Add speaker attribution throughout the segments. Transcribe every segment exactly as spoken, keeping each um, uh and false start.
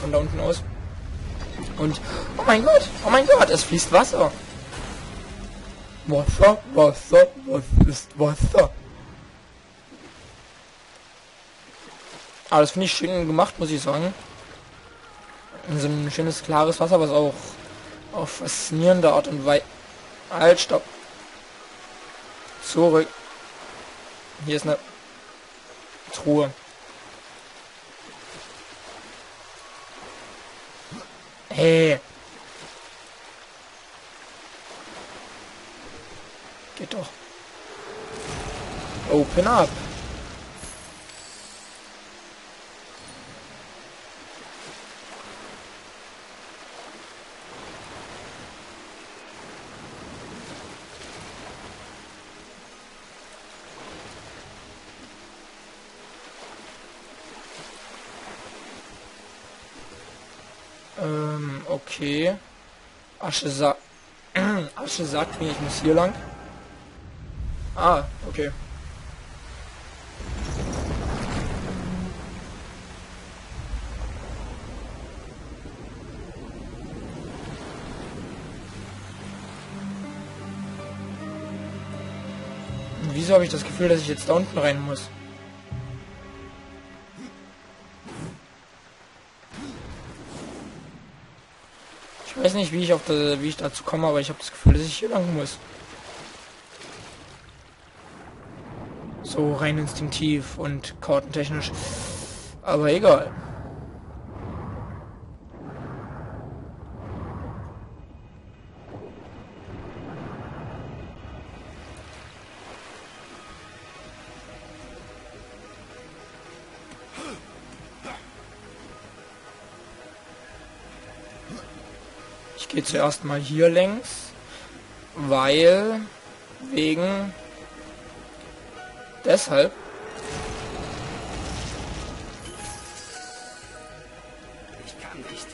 Speaker 1: von da unten aus. Und, oh mein Gott, oh mein Gott, es fließt Wasser. Wasser, Wasser, was ist Wasser? Aber das finde ich schön gemacht, muss ich sagen. So ein schönes, klares Wasser, was auch auf faszinierende Art und Weise... Halt, stopp. Zurück. Hier ist eine Truhe. Hey. Geht doch. Open up. Ähm, okay. Asche sagt... Asche sagt mir, ich muss hier lang. Ah, okay. Und wieso habe ich das Gefühl, dass ich jetzt da unten rein muss? Ich weiß nicht, wie ich auf der, wie ich dazu komme, aber ich habe das Gefühl, dass ich hier lang muss. So rein instinktiv und kartentechnisch. Aber egal. Ich gehe zuerst mal hier längs, weil wegen deshalb
Speaker 2: ich kann nicht.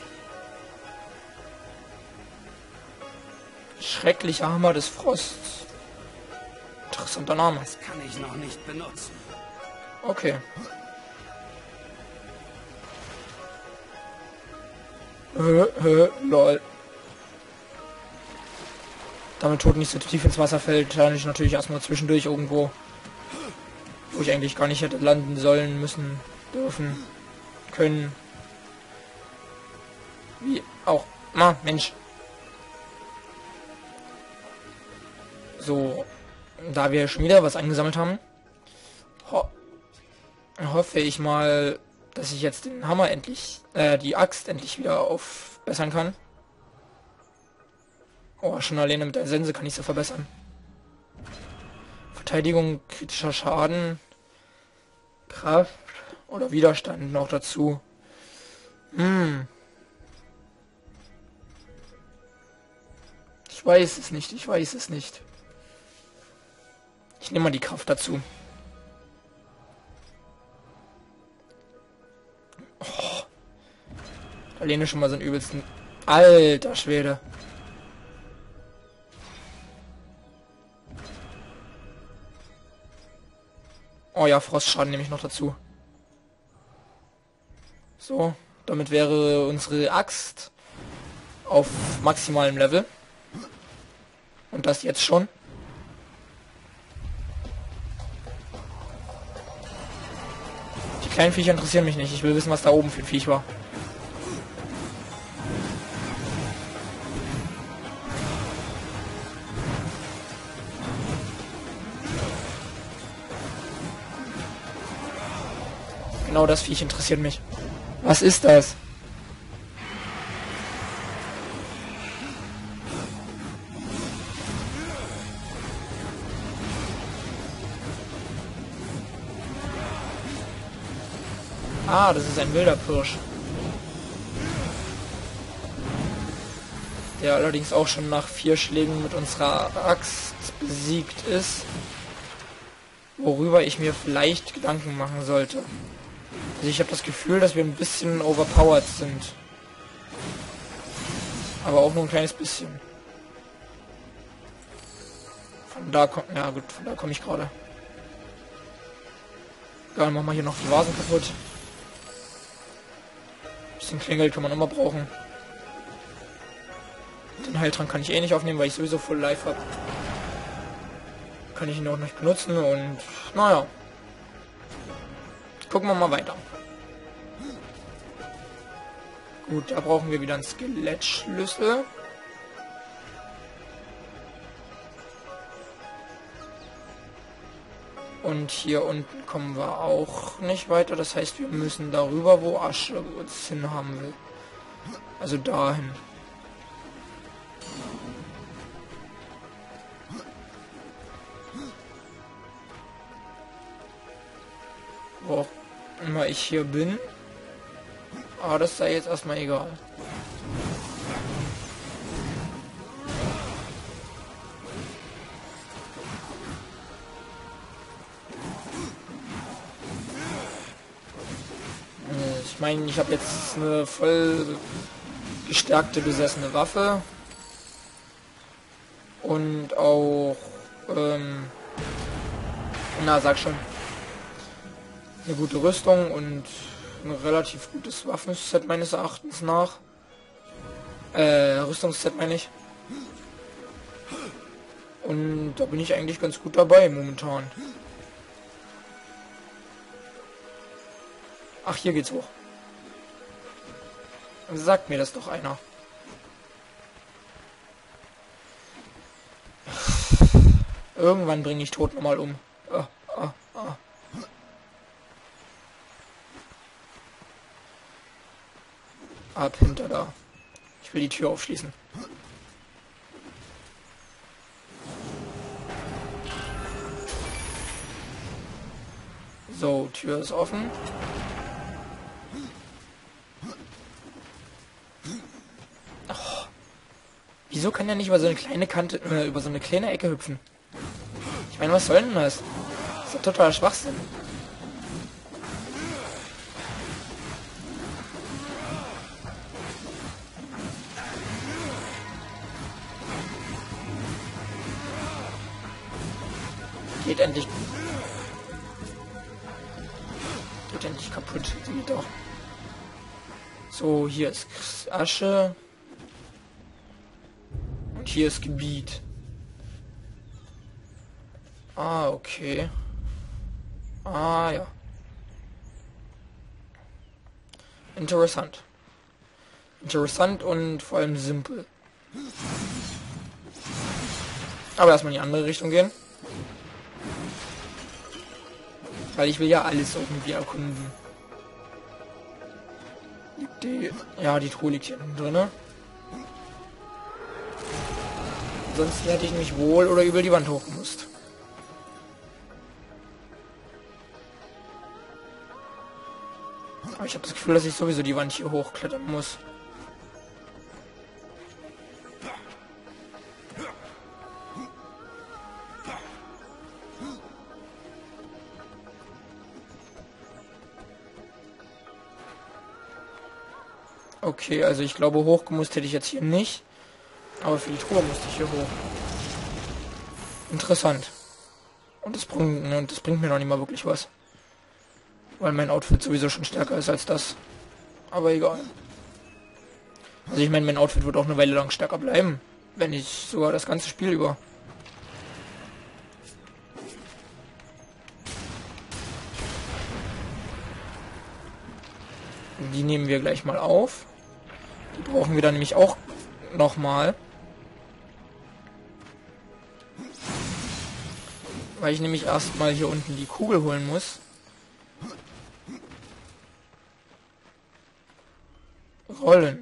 Speaker 1: Schrecklicher Hammer des Frosts. Interessanter Name.
Speaker 2: Das kann ich noch nicht benutzen.
Speaker 1: Okay. Hö, hö, lol. Damit Tod nicht so tief ins Wasser fällt, lande ich natürlich erstmal zwischendurch irgendwo, wo ich eigentlich gar nicht hätte landen sollen, müssen, dürfen, können. Wie auch. Na, Mensch. So, da wir schon wieder was eingesammelt haben, ho hoffe ich mal, dass ich jetzt den Hammer endlich, äh, die Axt endlich wieder aufbessern kann. Oh, schon alleine mit der Sense kann ich sie verbessern. Verteidigung, kritischer Schaden, Kraft oder Widerstand noch dazu. Hm. Ich weiß es nicht, ich weiß es nicht. Ich nehme mal die Kraft dazu. Oh. Da lehne schon mal so einen übelsten... Alter Schwede. Oh ja, Frostschaden nehme ich noch dazu. So, damit wäre unsere Axt auf maximalem Level. Und das jetzt schon. Die kleinen Viecher interessieren mich nicht. Ich will wissen, was da oben für ein Viech war. Genau das Viech interessiert mich. Was ist das? Ah, das ist ein wilder Pirsch. Der allerdings auch schon nach vier Schlägen mit unserer Axt besiegt ist. Worüber ich mir vielleicht Gedanken machen sollte. Also ich habe das Gefühl, dass wir ein bisschen overpowered sind. Aber auch nur ein kleines bisschen. Von da kommt... Ja gut, von da komme ich gerade. Egal, machen wir hier noch die Vasen kaputt. Bisschen Kleingeld kann man immer brauchen. Den Heiltrank kann ich eh nicht aufnehmen, weil ich sowieso Full Life habe. Kann ich ihn auch nicht benutzen und naja. Gucken wir mal weiter. Gut, da brauchen wir wieder einen Skelettschlüssel. Und hier unten kommen wir auch nicht weiter. Das heißt, wir müssen darüber, wo Asche uns hin haben will. Also dahin. Wo auch immer ich hier bin. Aber das sei jetzt erstmal egal. Ich meine, ich habe jetzt eine voll gestärkte, besessene Waffe. Und auch, ähm, na, sag schon, eine gute Rüstung und ein relativ gutes Waffenset meines Erachtens nach. Äh, Rüstungsset meine ich. Und da bin ich eigentlich ganz gut dabei momentan. Ach, hier geht's hoch. Sagt mir das doch einer. Irgendwann bringe ich Tod nochmal um. Ah, ah, ah. Ab hinter da. Ich will die Tür aufschließen. So, Tür ist offen. Oh. Wieso kann er nicht über so eine kleine Kante, äh, über so eine kleine Ecke hüpfen? Ich meine, was soll denn das? Das ist doch totaler Schwachsinn. Geht endlich. Geht endlich kaputt. Sieht doch. So, hier ist Asche. Und hier ist Gebiet. Ah, okay. Ah, ja. Interessant. Interessant und vor allem simpel. Aber erstmal in die andere Richtung gehen. Weil ich will ja alles irgendwie erkunden. Die, ja, die Truhe liegt hier drin. Sonst hätte ich mich wohl oder übel die Wand hochgemusst. Aber ich habe das Gefühl, dass ich sowieso die Wand hier hochklettern muss. Okay, also ich glaube, hochgemusst hätte ich jetzt hier nicht. Aber für die Truhe musste ich hier hoch. Interessant. Und das bringt, ne, und das bringt mir noch nicht mal wirklich was. Weil mein Outfit sowieso schon stärker ist als das. Aber egal. Also ich meine, mein Outfit wird auch eine Weile lang stärker bleiben. Wenn nicht sogar das ganze Spiel über. Die nehmen wir gleich mal auf. Die brauchen wir dann nämlich auch nochmal. Weil ich nämlich erstmal hier unten die Kugel holen muss. Rollen.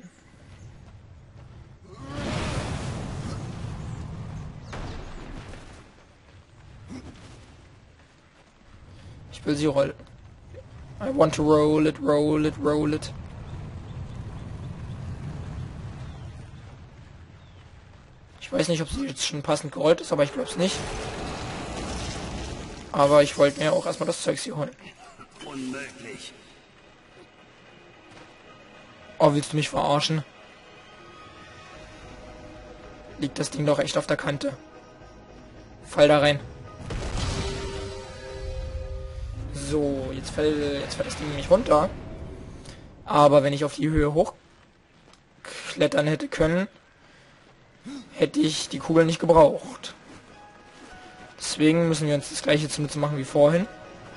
Speaker 1: Ich will sie rollen. I want to roll it, roll it, roll it. Ich weiß nicht, ob sie jetzt schon passend gerollt ist, aber ich glaube es nicht. Aber ich wollte mir auch erstmal das Zeug hier holen.
Speaker 2: Unmöglich.
Speaker 1: Oh, willst du mich verarschen? Liegt das Ding doch echt auf der Kante. Fall da rein. So, jetzt fällt, jetzt fällt das Ding nicht runter. Aber wenn ich auf die Höhe hochklettern hätte können, hätte ich die Kugel nicht gebraucht. Deswegen müssen wir uns das gleiche zunutze machen wie vorhin.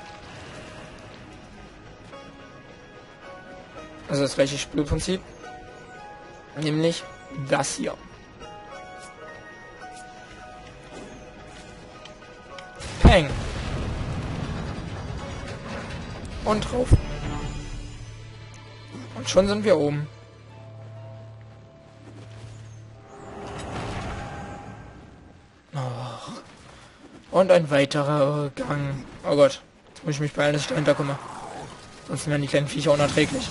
Speaker 1: Also das gleiche Spielprinzip. Nämlich das hier. Peng. Und drauf. Und schon sind wir oben. Oh. Und ein weiterer Gang. Oh Gott. Jetzt muss ich mich beeilen, dass ich dahinter komme. Sonst werden die kleinen Viecher unerträglich.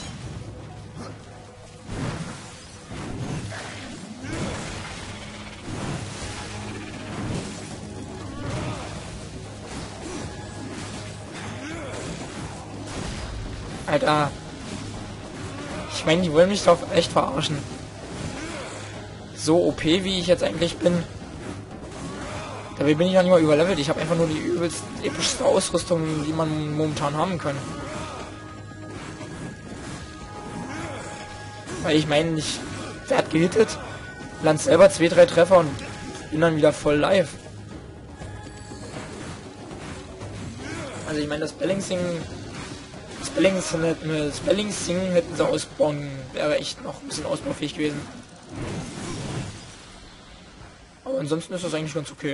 Speaker 1: Alter. Ich meine, die wollen mich doch echt verarschen. So O P, wie ich jetzt eigentlich bin. Dabei bin ich noch nicht mal überlevelt. Ich habe einfach nur die übelst epischste Ausrüstung, die man momentan haben kann. Weil ich meine, ich werde gehittet, land selber zwei, drei Treffer und bin dann wieder voll live. Also ich meine, das Balancing... Spellings, Spellings-Sing hätten sie ausbauen, wäre echt noch ein bisschen ausbaufähig gewesen. Aber ansonsten ist das eigentlich ganz okay.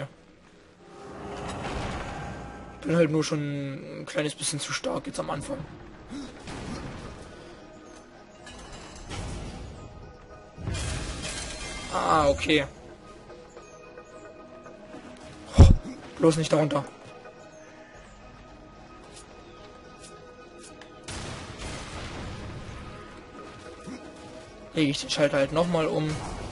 Speaker 1: Bin halt nur schon ein kleines bisschen zu stark jetzt am Anfang. Ah, okay. Oh, bloß nicht darunter. Lege ich den Schalter halt nochmal um.